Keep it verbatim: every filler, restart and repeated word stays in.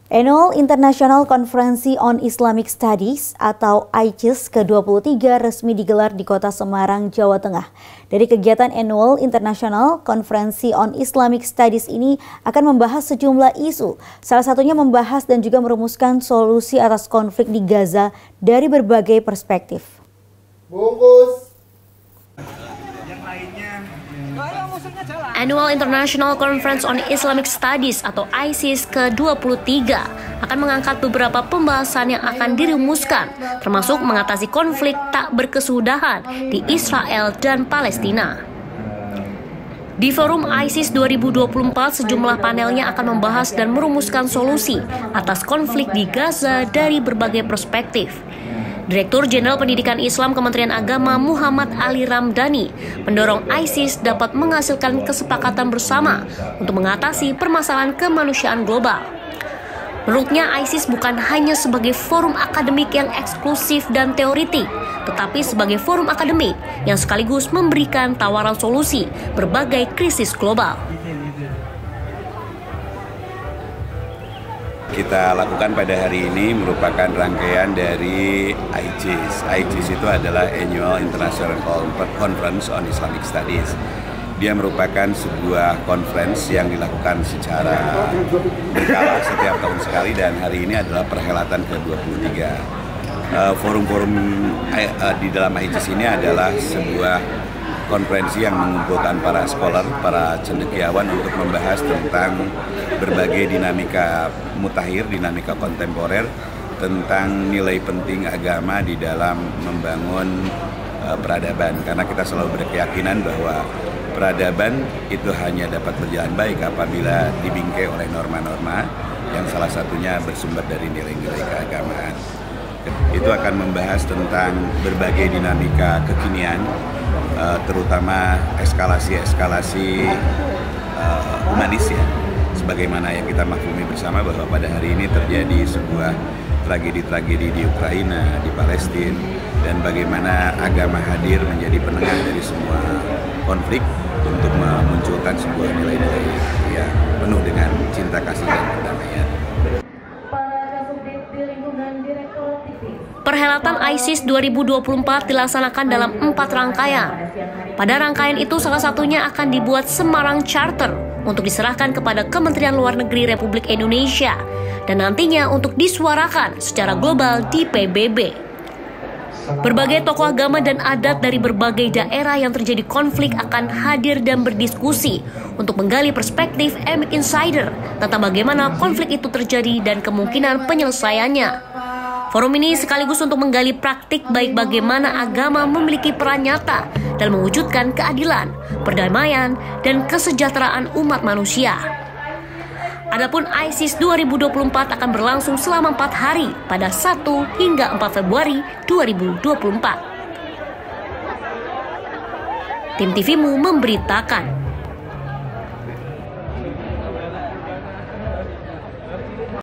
Annual International Conference on Islamic Studies atau I C I S ke dua puluh tiga resmi digelar di Kota Semarang, Jawa Tengah. Dari kegiatan Annual International Conference on Islamic Studies ini akan membahas sejumlah isu, salah satunya membahas dan juga merumuskan solusi atas konflik di Gaza dari berbagai perspektif. Bungkus. Annual International Conference on Islamic Studies atau I C I S ke dua puluh tiga akan mengangkat beberapa pembahasan yang akan dirumuskan, termasuk mengatasi konflik tak berkesudahan di Israel dan Palestina. Di forum I C I S dua ribu dua puluh empat, sejumlah panelnya akan membahas dan merumuskan solusi atas konflik di Gaza dari berbagai perspektif. Direktur Jenderal Pendidikan Islam Kementerian Agama Muhammad Ali Ramdhani mendorong I C I S dapat menghasilkan kesepakatan bersama untuk mengatasi permasalahan kemanusiaan global. Menurutnya, I C I S bukan hanya sebagai forum akademik yang eksklusif dan teoritik, tetapi sebagai forum akademik yang sekaligus memberikan tawaran solusi berbagai krisis global. Kita lakukan pada hari ini merupakan rangkaian dari I C I S. I C I S itu adalah Annual International Conference on Islamic Studies. Dia merupakan sebuah conference yang dilakukan secara berkala setiap tahun sekali, dan hari ini adalah perhelatan ke dua puluh tiga. Forum-forum di dalam I C I S ini adalah sebuah konferensi yang mengumpulkan para scholar, para cendekiawan untuk membahas tentang berbagai dinamika mutakhir, dinamika kontemporer, tentang nilai penting agama di dalam membangun uh, peradaban. Karena kita selalu berkeyakinan bahwa peradaban itu hanya dapat berjalan baik apabila dibingkai oleh norma-norma yang salah satunya bersumber dari nilai-nilai keagamaan. Itu akan membahas tentang berbagai dinamika kekinian, uh, terutama eskalasi-eskalasi uh, humanis ya. Sebagaimana yang kita maklumi bersama bahwa pada hari ini terjadi sebuah tragedi-tragedi di Ukraina, di Palestina, dan bagaimana agama hadir menjadi penengah dari semua konflik untuk memunculkan sebuah nilai-nilai yang penuh dengan cinta kasih dan perdamaian. Perhelatan I C I S dua ribu dua puluh empat dilaksanakan dalam empat rangkaian. Pada rangkaian itu salah satunya akan dibuat Semarang Charter untuk diserahkan kepada Kementerian Luar Negeri Republik Indonesia dan nantinya untuk disuarakan secara global di P B B. Berbagai tokoh agama dan adat dari berbagai daerah yang terjadi konflik akan hadir dan berdiskusi untuk menggali perspektif Emic Insider tentang bagaimana konflik itu terjadi dan kemungkinan penyelesaiannya. Forum ini sekaligus untuk menggali praktik baik bagaimana agama memiliki peran nyata dalam mewujudkan keadilan, perdamaian, dan kesejahteraan umat manusia. Adapun I C I S dua ribu dua puluh empat akan berlangsung selama empat hari pada satu hingga empat Februari dua ribu dua puluh empat. Tim T V-mu memberitakan.